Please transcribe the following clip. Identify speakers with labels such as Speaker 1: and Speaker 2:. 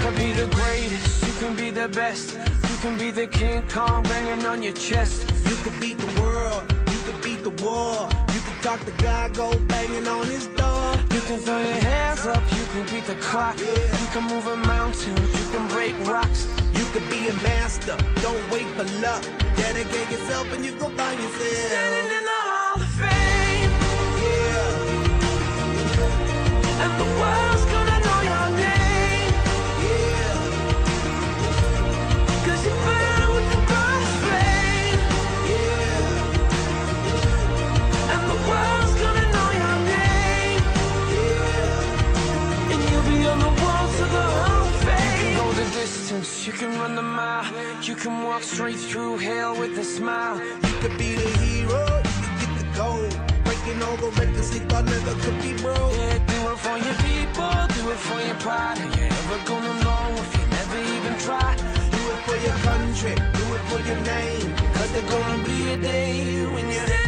Speaker 1: can be the greatest, you can be the best. You can be the King Kong banging on your chest.
Speaker 2: You can beat the world, you can beat the war. You can talk to God, go banging on his door.
Speaker 1: You can throw your hands up, you can beat the clock. You can move a mountain, you can break rocks.
Speaker 2: You can be a master, don't wait for luck. Dedicate yourself and you go find yourself
Speaker 1: Standing in the Hall of Fame.
Speaker 2: Yeah,
Speaker 1: And the world's gonna know your name.
Speaker 2: yeah,
Speaker 1: 'Cause you burn with the brightest flame.
Speaker 2: yeah,
Speaker 1: And the world's gonna know your name.
Speaker 2: yeah.
Speaker 1: And you'll be on the wall to the Hall of Fame. You can go the distance, you can run the mile. You can walk straight through hell with a smile.
Speaker 2: You could be the hero, you could get the gold. Breaking all the records they thought never could be broke.
Speaker 1: Yeah, do it for your people, do it for your pride. Are you ever gonna know if you never even try?
Speaker 2: Do it for your country, do it for your name. 'Cause there's gonna be a day when you're